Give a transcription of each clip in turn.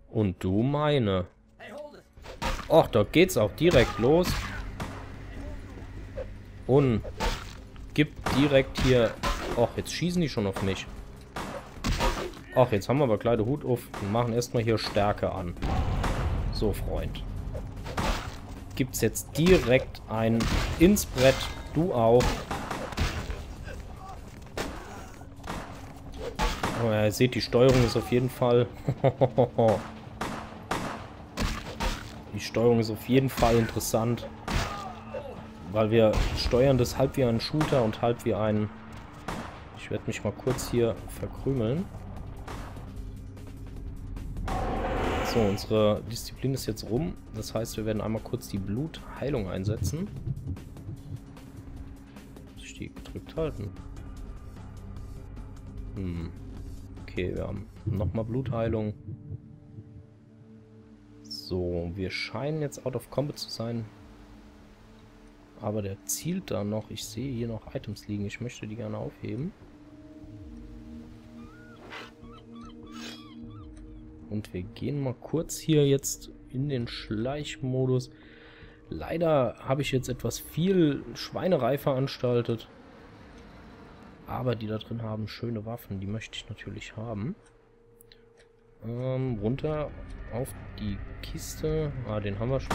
Und du meine. Och, da geht's auch direkt los. Und gibt direkt hier... Och, jetzt schießen die schon auf mich. Och, jetzt haben wir aber gleich den Hut auf und machen erstmal hier Stärke an. So, Freund. Gibt's jetzt direkt ein ins Brett. Du auch. Oh, ja, ihr seht, die Steuerung ist auf jeden Fall... Die Steuerung ist auf jeden Fall interessant. Weil wir steuern das halb wie ein Shooter und halb wie ein... Ich werde mich mal kurz hier verkrümeln. So, unsere Disziplin ist jetzt rum. Das heißt, wir werden einmal kurz die Blutheilung einsetzen. Muss ich die gedrückt halten? Okay, wir haben nochmal Blutheilung. So, wir scheinen jetzt out of combat zu sein. Aber der zielt da noch. Ich sehe hier noch Items liegen. Ich möchte die gerne aufheben. Und wir gehen mal kurz hier jetzt in den Schleichmodus. Leider habe ich jetzt etwas viel Schweinerei veranstaltet. Aber die da drin haben schöne Waffen. Die möchte ich natürlich haben. Runter auf die Kiste. Ah, den haben wir schon.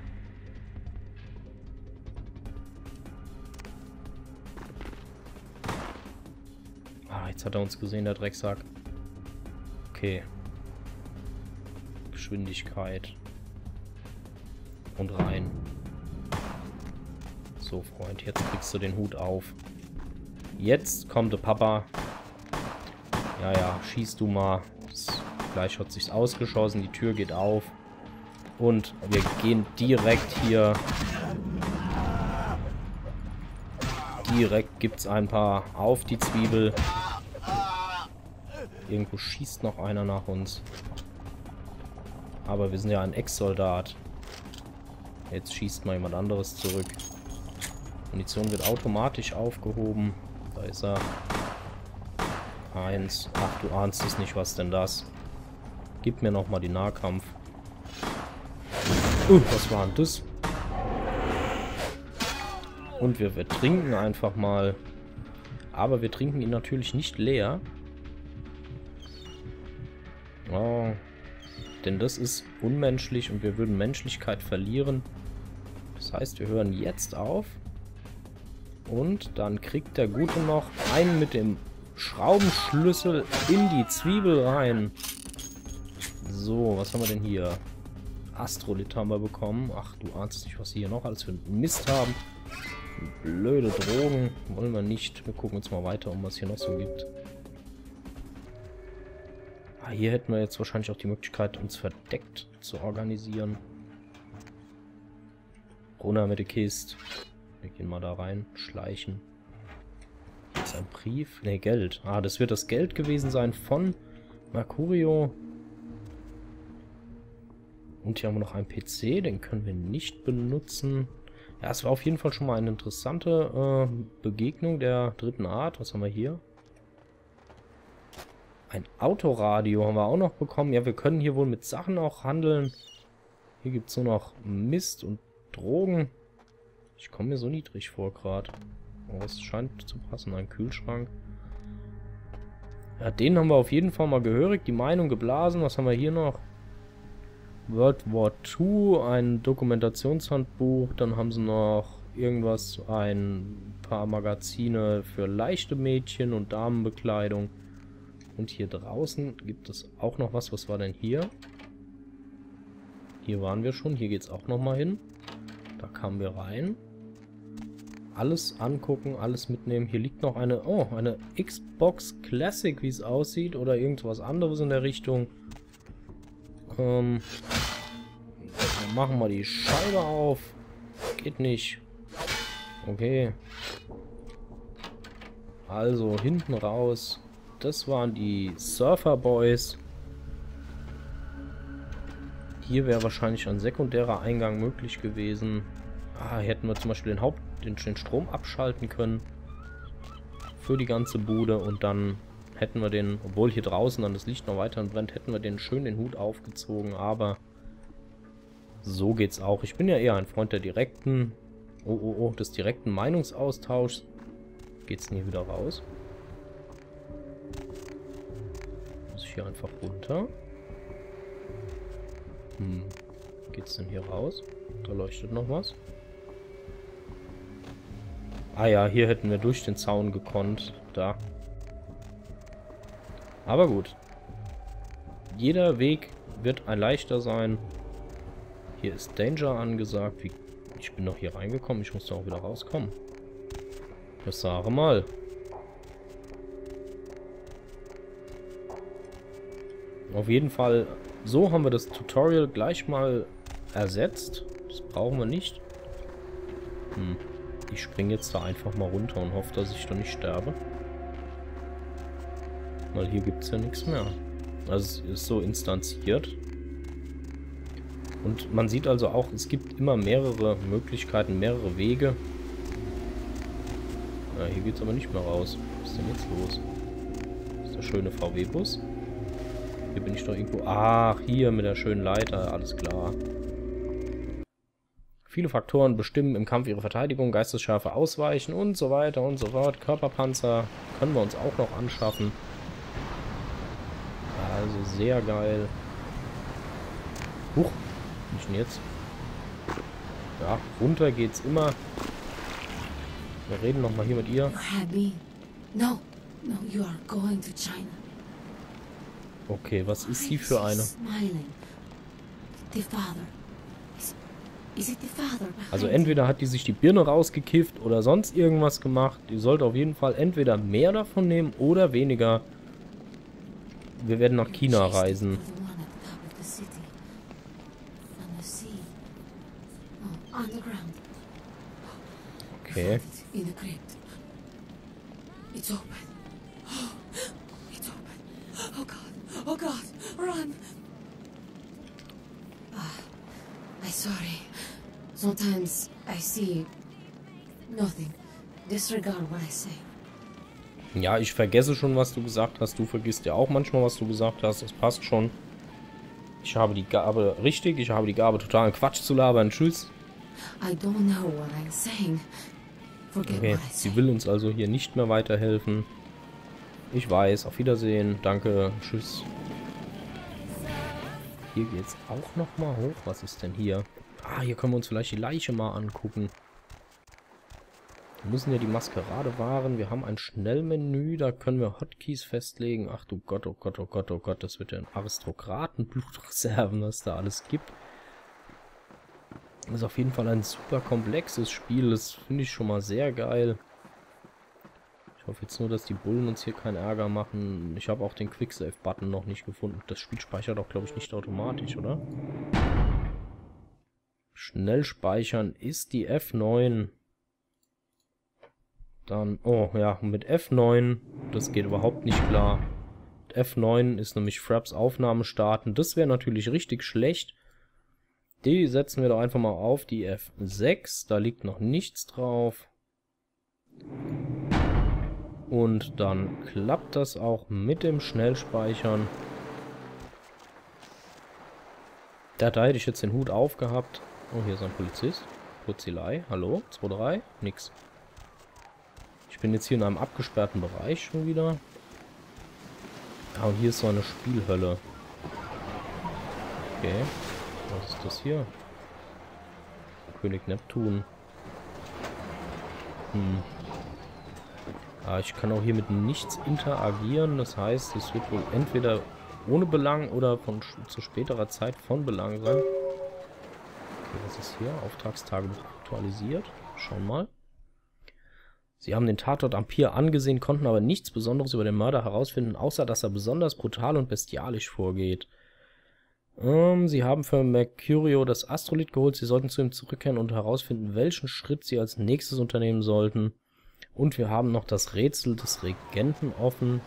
Ah, jetzt hat er uns gesehen, der Drecksack. Okay. Geschwindigkeit. Und rein. So, Freund, jetzt kriegst du den Hut auf. Jetzt kommt der Papa. Ja, ja, schieß du mal. Gleich hat sich's ausgeschossen, die Tür geht auf. Und wir gehen direkt hier. Direkt gibt's ein paar auf die Zwiebel. Irgendwo schießt noch einer nach uns. Aber wir sind ja ein Ex-Soldat. Jetzt schießt mal jemand anderes zurück. Munition wird automatisch aufgehoben. Da ist er. 1. Ach, du ahnst es nicht, was denn das? Gib mir nochmal die Nahkampf. Was war denn das? Und wir trinken einfach mal. Aber wir trinken ihn natürlich nicht leer. Oh. Denn das ist unmenschlich und wir würden Menschlichkeit verlieren. Das heißt, wir hören jetzt auf. Und dann kriegt der Gute noch einen mit dem Schraubenschlüssel in die Zwiebel rein. So, was haben wir denn hier? Astrolith haben wir bekommen. Ach, du ahnst nicht, was sie hier noch alles für Mist haben. Blöde Drogen. Wollen wir nicht. Wir gucken uns mal weiter um, was hier noch so gibt. Ah, hier hätten wir jetzt wahrscheinlich auch die Möglichkeit, uns verdeckt zu organisieren. Runter mit der Kiste. Wir gehen mal da rein. Schleichen. Hier ist ein Brief. Ne, Geld. Ah, das wird das Geld gewesen sein von Mercurio. Und hier haben wir noch einen PC. Den können wir nicht benutzen. Ja, es war auf jeden Fall schon mal eine interessante Begegnung der dritten Art. Was haben wir hier? Ein Autoradio haben wir auch noch bekommen. Ja, wir können hier wohl mit Sachen auch handeln. Hier gibt es nur noch Mist und Drogen. Ich komme mir so niedrig vor gerade. Oh, es scheint zu passen. Ein Kühlschrank. Ja, den haben wir auf jeden Fall mal gehörig. Die Meinung geblasen. Was haben wir hier noch? World War II. Ein Dokumentationshandbuch. Dann haben sie noch irgendwas. Ein paar Magazine für leichte Mädchen und Damenbekleidung. Und hier draußen gibt es auch noch was. Was war denn hier? Hier waren wir schon. Hier geht es auch noch mal hin. Da kamen wir rein. Alles angucken, alles mitnehmen. Hier liegt noch eine... Oh, eine Xbox Classic, wie es aussieht. Oder irgendwas anderes in der Richtung. Dann machen wir die Scheibe auf. Geht nicht. Okay. Also, hinten raus... Das waren die Surfer Boys. Hier wäre wahrscheinlich ein sekundärer Eingang möglich gewesen. Ah, hier hätten wir zum Beispiel den Strom abschalten können. Für die ganze Bude und dann hätten wir den, obwohl hier draußen dann das Licht noch weiter brennt, hätten wir den schön den Hut aufgezogen, aber so geht's auch. Ich bin ja eher ein Freund der direkten, des direkten Meinungsaustauschs. Geht's denn hier wieder raus? Muss ich hier einfach runter? Geht's denn hier raus? Da leuchtet noch was. Ah ja, hier hätten wir durch den Zaun gekonnt. Da. Aber gut. Jeder Weg wird ein leichter sein. Hier ist Danger angesagt. Ich bin noch hier reingekommen. Ich muss da auch wieder rauskommen. Das sage mal. Auf jeden Fall, so haben wir das Tutorial gleich mal ersetzt. Das brauchen wir nicht. Ich springe jetzt da einfach mal runter und hoffe, dass ich da nicht sterbe. Weil hier gibt es ja nichts mehr. Also es ist so instanziert. Und man sieht also auch, es gibt immer mehrere Möglichkeiten, mehrere Wege. Ja, hier geht es aber nicht mehr raus. Was ist denn jetzt los? Das ist der schöne VW-Bus. Hier bin ich doch irgendwo... Ach, hier mit der schönen Leiter, alles klar. Viele Faktoren bestimmen im Kampf ihre Verteidigung, Geistesschärfe ausweichen und so weiter und so fort. Körperpanzer können wir uns auch noch anschaffen. Also sehr geil. Huch, was ist denn jetzt? Ja, runter geht's immer. Wir reden nochmal hier mit ihr. Okay, was ist sie für eine? Also entweder hat die sich die Birne rausgekifft oder sonst irgendwas gemacht. Die sollte auf jeden Fall entweder mehr davon nehmen oder weniger. Wir werden nach China reisen. Okay. Oh God, run! I'm sorry. Sometimes I see nothing. Disregard what I say. Ja, ich vergesse schon, was du gesagt hast. Du vergisst ja auch manchmal, was du gesagt hast. Das passt schon. Ich habe die Gabe, richtig, ich habe die Gabe, totalen Quatsch zu labern. Tschüss. I don't know what I'm saying. Forget Okay, what I say. sie will uns also hier nicht mehr weiterhelfen. Ich weiß, auf Wiedersehen, danke, tschüss. Hier geht's auch nochmal hoch. Was ist denn hier? Ah, hier können wir uns vielleicht die Leiche mal angucken. Wir müssen ja die Maskerade wahren. Wir haben ein Schnellmenü, da können wir Hotkeys festlegen. Ach du Gott, oh Gott, oh Gott, oh Gott, das wird ja ein Aristokratenblutreserven, was da alles gibt. Das ist auf jeden Fall ein super komplexes Spiel, das finde ich schon mal sehr geil. Ich hoffe jetzt nur, dass die Bullen uns hier keinen Ärger machen. Ich habe auch den Quicksave-Button noch nicht gefunden. Das Spiel speichert auch, glaube ich, nicht automatisch, oder? Schnell speichern ist die F9. Dann, oh ja, mit F9, das geht überhaupt nicht klar. Mit F9 ist nämlich Fraps Aufnahme starten. Das wäre natürlich richtig schlecht. Die setzen wir doch einfach mal auf die F6. Da liegt noch nichts drauf. Und dann klappt das auch mit dem Schnellspeichern. Da hätte ich jetzt den Hut aufgehabt. Oh, hier ist ein Polizist. Polizei, hallo? 2-3? Nix. Ich bin jetzt hier in einem abgesperrten Bereich schon wieder. Ah, und hier ist so eine Spielhölle. Okay. Was ist das hier? König Neptun. Ah, ich kann auch hier mit nichts interagieren. Das heißt, es wird wohl entweder ohne Belang oder zu späterer Zeit von Belang sein. Okay, was ist hier? Auftragstagebuch aktualisiert. Schauen mal. Sie haben den Tatort am Pier angesehen, konnten aber nichts Besonderes über den Mörder herausfinden, außer dass er besonders brutal und bestialisch vorgeht. Sie haben für Mercurio das Astrolith geholt. Sie sollten zu ihm zurückkehren und herausfinden, welchen Schritt sie als nächstes unternehmen sollten. Und wir haben noch das Rätsel des Regenten offen.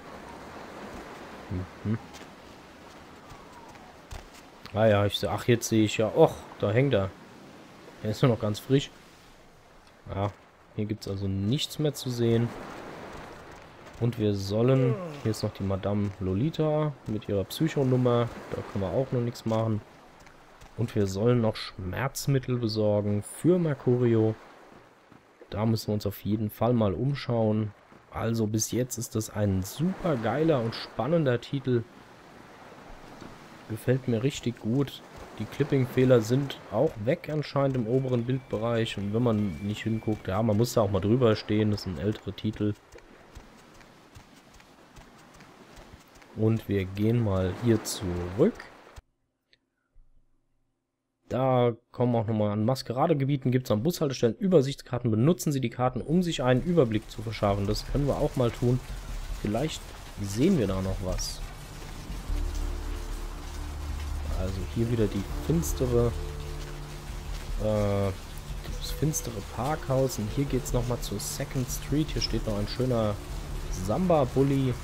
Ah ja, ach, jetzt sehe ich ja. Och, da hängt er. Er ist nur noch ganz frisch. Ja, hier gibt es also nichts mehr zu sehen. Und wir sollen... Hier ist noch die Madame Lolita mit ihrer Psychonummer. Da können wir auch noch nichts machen. Und wir sollen noch Schmerzmittel besorgen für Mercurio. Da müssen wir uns auf jeden Fall mal umschauen. Also bis jetzt ist das ein super geiler und spannender Titel. Gefällt mir richtig gut. Die Clipping-Fehler sind auch weg anscheinend im oberen Bildbereich. Und wenn man nicht hinguckt, ja, man muss da auch mal drüber stehen. Das sind ältere Titel. Und wir gehen mal hier zurück. Da kommen auch nochmal an Maskeradegebieten, gibt es an Bushaltestellen Übersichtskarten. Benutzen Sie die Karten, um sich einen Überblick zu verschaffen. Das können wir auch mal tun. Vielleicht sehen wir da noch was. Also hier wieder die das finstere Parkhaus. Und hier geht es nochmal zur Second Street. Hier steht noch ein schöner Samba-Bully.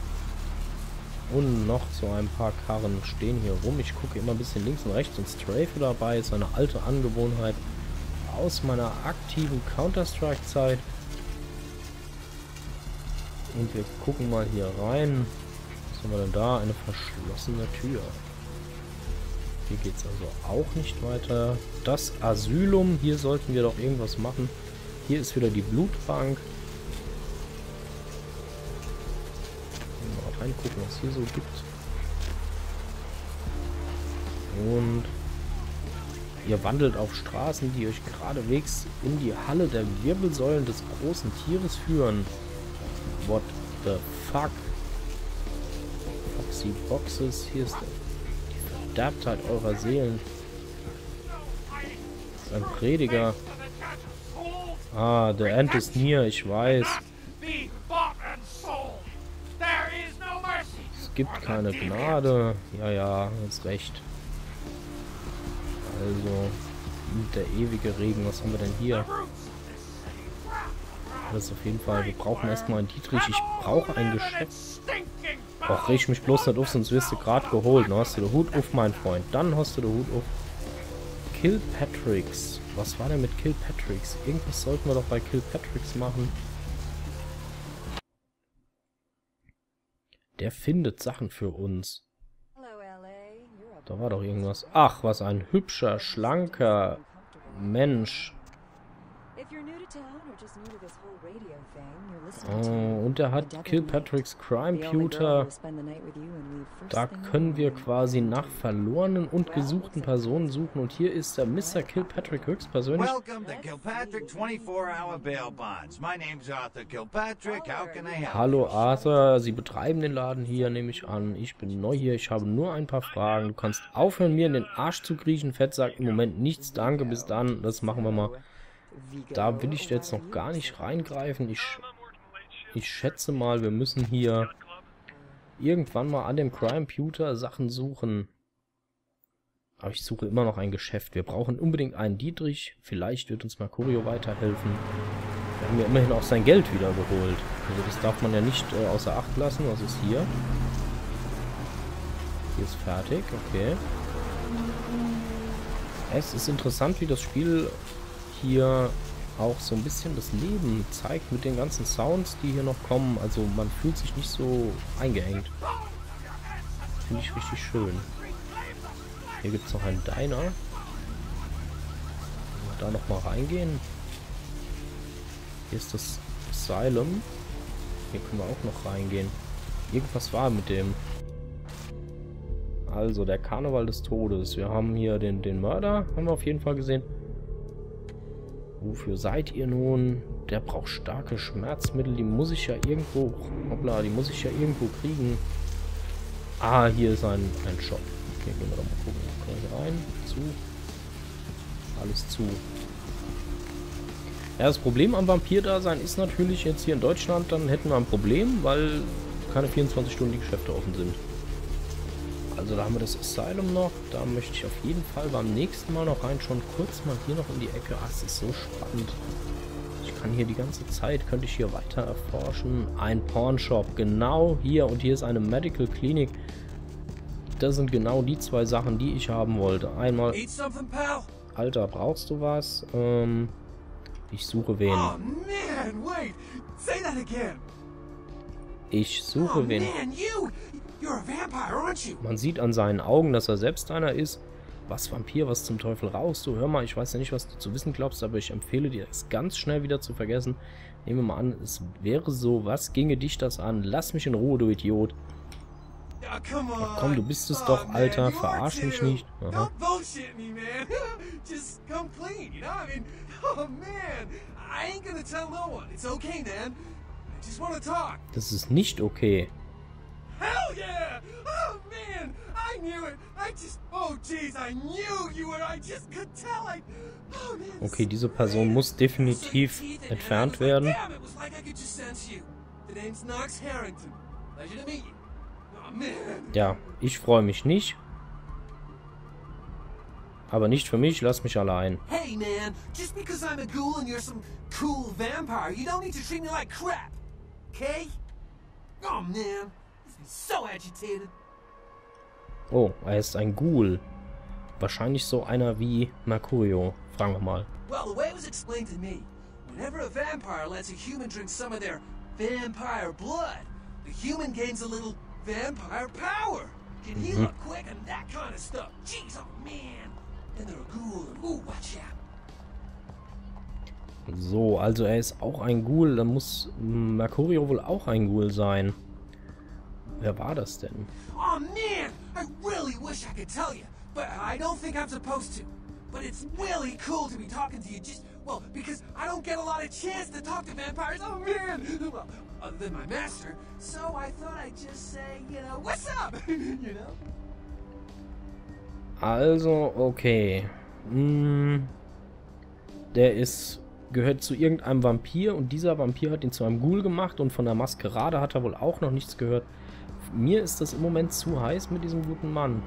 Und noch so ein paar Karren stehen hier rum. Ich gucke immer ein bisschen links und rechts und Strafe dabei. Ist eine alte Angewohnheit aus meiner aktiven Counter-Strike-Zeit. Und wir gucken mal hier rein. Was haben wir denn da? Eine verschlossene Tür. Hier geht es also auch nicht weiter. Das Asylum. Hier sollten wir doch irgendwas machen. Hier ist wieder die Blutbank. Mal reingucken, was hier so gibt. Und ihr wandelt auf Straßen, die euch geradewegs in die Halle der Wirbelsäulen des großen Tieres führen. What the fuck? Foxy Boxes. Hier ist die Verderbtheit eurer Seelen. Das ist ein Prediger. Ah, the end is near, ich weiß. Es gibt keine Gnade. Ja, ja, hast recht. Also, der ewige Regen, was haben wir denn hier? Das ist auf jeden Fall, wir brauchen erstmal einen Dietrich. Ich brauche ein Geschäft. Och, reg mich bloß nicht auf, sonst wirst du gerade geholt. Dann hast du den Hut auf, mein Freund. Dann hast du den Hut auf. Kilpatricks. Was war denn mit Kilpatricks? Irgendwas sollten wir doch bei Kilpatricks machen. Der findet Sachen für uns. Da war doch irgendwas. Ach, was ein hübscher, schlanker Mensch. Oh, und er hat Kilpatricks Crimeputer. Da können wir quasi nach verlorenen und gesuchten Personen suchen. Und hier ist der Mr. Kilpatrick höchstpersönlich. Hallo Arthur, Sie betreiben den Laden hier, nehme ich an. Ich bin neu hier, ich habe nur ein paar Fragen. Du kannst aufhören, mir in den Arsch zu kriechen. Fett sagt im Moment nichts, danke, bis dann. Das machen wir mal. Da will ich jetzt noch gar nicht reingreifen. Ich schätze mal, wir müssen hier irgendwann mal an dem Crimeputer Sachen suchen. Aber ich suche immer noch ein Geschäft. Wir brauchen unbedingt einen Dietrich. Vielleicht wird uns Mercurio weiterhelfen. Wir haben ja immerhin auch sein Geld wieder geholt. Also das darf man ja nicht außer Acht lassen. Was ist hier? Hier ist fertig. Okay. Es ist interessant, wie das Spiel hier auch so ein bisschen das Leben zeigt mit den ganzen Sounds, die hier noch kommen. Also man fühlt sich nicht so eingeengt. Finde ich richtig schön. Hier gibt es noch einen Diner. Da noch mal reingehen. Hier ist das Asylum. Hier können wir auch noch reingehen. Irgendwas war mit dem. Also der Karneval des Todes. Wir haben hier den Mörder, haben wir auf jeden Fall gesehen. Wofür seid ihr nun? Der braucht starke Schmerzmittel. Die muss ich ja irgendwo... Hoppla, die muss ich ja irgendwo kriegen. Ah, hier ist ein Shop. Okay, gehen wir doch mal gucken. Können wir hier rein? Zu. Alles zu. Ja, das Problem am Vampir-Dasein ist natürlich jetzt hier in Deutschland, dann hätten wir ein Problem, weil keine 24 Stunden die Geschäfte offen sind. Also da haben wir das Asylum noch. Da möchte ich auf jeden Fall beim nächsten Mal noch reinschauen. Kurz mal hier noch in die Ecke. Ah, es ist so spannend. Ich kann hier die ganze Zeit, könnte ich hier weiter erforschen. Ein Pawnshop, genau hier. Und hier ist eine Medical Clinic. Das sind genau die zwei Sachen, die ich haben wollte. Einmal... Alter, brauchst du was? Ich suche wen. Ich suche wen. Man sieht an seinen Augen, dass er selbst einer ist. Was Vampir, was zum Teufel raus? Du hör mal, ich weiß ja nicht, was du zu wissen glaubst, aber ich empfehle dir, es ganz schnell wieder zu vergessen. Nehmen wir mal an, es wäre so, was ginge dich das an? Lass mich in Ruhe, du Idiot. Ach komm, du bist es doch, Alter, verarsch mich nicht. Aha. Das ist nicht okay. Hell yeah! Oh man, I knew it. Oh jeez, I knew you were. I just could tell. Oh man. Okay, diese Person muss definitiv entfernt werden. Ja, ich freue mich nicht. Aber nicht für mich, lass mich allein. Hey man, just because I'm a ghoul and you're some cool vampire, you don't need to treat me like crap. Okay? Oh man. So agitated. Oh, er ist ein Ghoul. Wahrscheinlich so einer wie Mercurio. Fragen wir mal. Well, the way it was explained to me, whenever a vampire lets a human drink some of their vampire blood, the human gains a little vampire power. Can heal up quick and that kind of stuff. Jeez, oh man. And they're a ghoul. Ooh, watch out. So, also er ist auch ein Ghoul. Dann muss Mercurio wohl auch ein Ghoul sein. Wer war das denn? Oh man, I really wish I could tell you, but I don't think I'm supposed to. But it's really cool to be talking to you just, well, because I don't get a lot of chance to talk to vampires. Oh man, well, other than my master. So I thought I'd just say, you know, what's up? You know? Also, okay. Der gehört zu irgendeinem Vampir und dieser Vampir hat ihn zu einem Ghoul gemacht und von der Maskerade hat er wohl auch noch nichts gehört. Mir ist das im Moment zu heiß mit diesem guten Mann.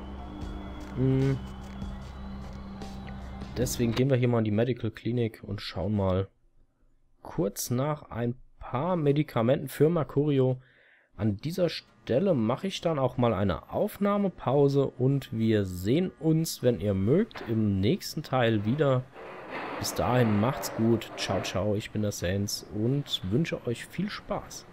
Deswegen gehen wir hier mal in die Medical Clinic und schauen mal kurz nach ein paar Medikamenten für Mercurio. An dieser Stelle mache ich dann auch mal eine Aufnahmepause und wir sehen uns, wenn ihr mögt, im nächsten Teil wieder. Bis dahin macht's gut. Ciao, ciao, ich bin der Sans und wünsche euch viel Spaß.